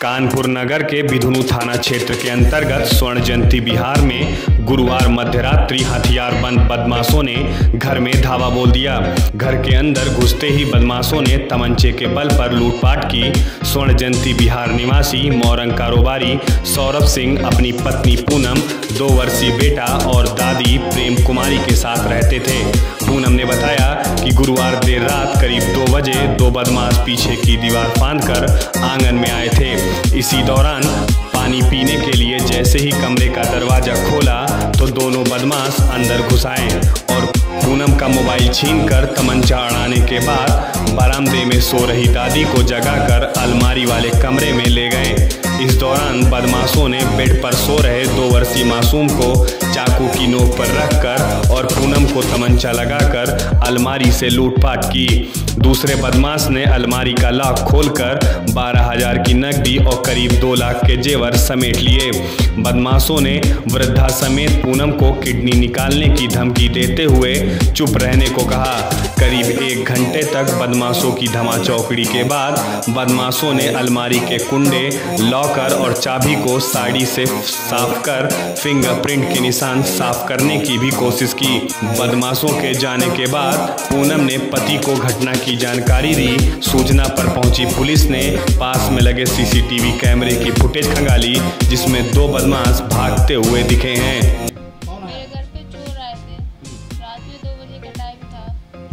कानपुर नगर के बिधुनु थाना क्षेत्र के अंतर्गत स्वर्ण जयंती बिहार में गुरुवार मध्यरात्रि हथियारबंद बदमाशों ने घर में धावा बोल दिया। घर के अंदर घुसते ही बदमाशों ने तमंचे के बल पर लूटपाट की। स्वर्ण जयंती बिहार निवासी मोरंग कारोबारी सौरभ सिंह अपनी पत्नी पूनम, 2 वर्षीय बेटा और दादी प्रेम कुमारी के साथ रहते थे। पूनम ने बताया कि गुरुवार देर रात करीब 2 बजे 2 बदमाश पीछे की दीवार फांदकर आंगन में आए थे। इसी दौरान पानी पीने के लिए जैसे ही कमरे का दरवाजा खोला तो दोनों बदमाश अंदर घुस आए और पूनम का मोबाइल छीनकर तमंचा अड़ाने के बाद बरामदे में सो रही दादी को जगाकर अलमारी वाले कमरे में ले गए। इस दौरान बदमाशों ने बेड पर सो रहे 2 वर्षीय मासूम को चाकू की नोक पर रखकर और पूनम को तमंचा लगाकर अलमारी से लूटपाट की। दूसरे बदमाश ने अलमारी का लॉक खोलकर 12,000 की नकदी और करीब 2 लाख के जेवर समेट लिए। बदमाशों ने वृद्धा समेत पूनम को किडनी निकालने की धमकी देते हुए चुप रहने को कहा। करीब 1 घंटे तक बदमाशों की धमाचौकड़ी के बाद बदमाशों ने अलमारी के कुंडे, लॉकर और चाबी को साड़ी से साफ कर फिंगरप्रिंट के निशान साफ करने की भी कोशिश की। बदमाशों के जाने के बाद पूनम ने पति को घटना की जानकारी दी। सूचना पर पहुंची पुलिस ने पास में लगे सीसीटीवी कैमरे की फुटेज खंगाली, जिसमें 2 बदमाश भागते हुए दिखे हैं। मेरे घर पे चोर आए थे। रात में 2 बजे का टाइम था।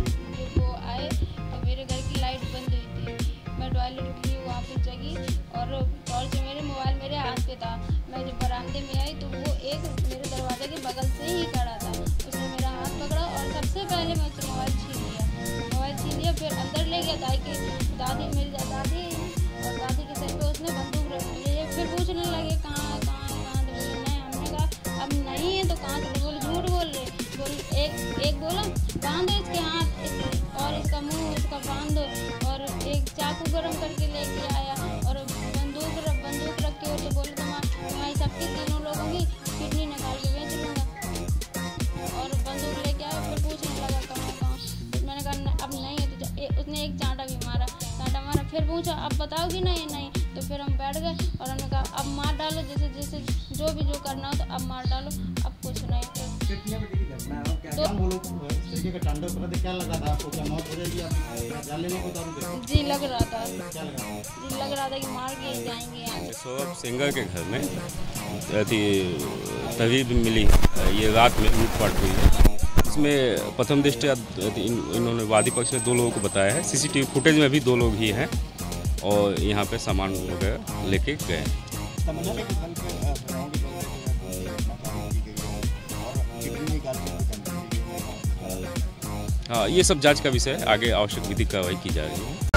जब वो आए तो मेरे घर की लाइट बंद हुई थी। मैं टॉयलेट के लिए वहाँ पे जगी और टॉर्च मेरे मोबाइल मेरे हाथ पे था। मैं जब बरामदे में आई तो वो एक मेरे दरवाजे के बगल से ही खड़ा था। उसने मेरा हाथ पकड़ा और सबसे पहले मैं उससे मोबाइल छीन लिया। फिर अंदर ले गया ताकि दादी मेरी दादी और दादी के सर पे उसने बंदूक रख ली। फिर पूछने लगे कहाँ नहीं। हमने कहा अब नहीं है तो कहाँ से? बोले झूठ बोल रहे। एक बोला बांधो इसके हाथ और इसका मुंह इसका बांधो, और एक चाकू गरम करके लेके आया और बंदूक रख के तो बोले तुम्हारी सबकी तीनों लोगों की किडनी निकाल के बेच लूँगा। और बंदूक लेके आया। फिर पूछने लगा कहाँ। मैंने कहा अब नहीं है तो उसने एक चांटा मारा। फिर पूछा अब बताओगी नहीं। तो फिर हम बैठ गए और हमने कहा अब मार डालो, जैसे जो करना हो तो अब मार डालो, अब कुछ नहीं। क्या लगा था आपको? क्या मौत हो जाएगी? आप जान लेने को? जी लग रहा था। क्या लग रहा था? कि मार के जाएंगे यहाँ। सौरभ सिंह के घर में तहरीर मिली, ये रात में लूटपाट हुई है। इसमें प्रथम दृष्टया इन्होंने वादी पक्ष में 2 लोगों को बताया है। सीसीटीवी फुटेज में भी 2 लोग ही हैं और यहाँ पे सामान वगैरह लेके गए। हाँ, ये सब जांच का विषय है। आगे आवश्यक विधिक कार्रवाई की जा रही है।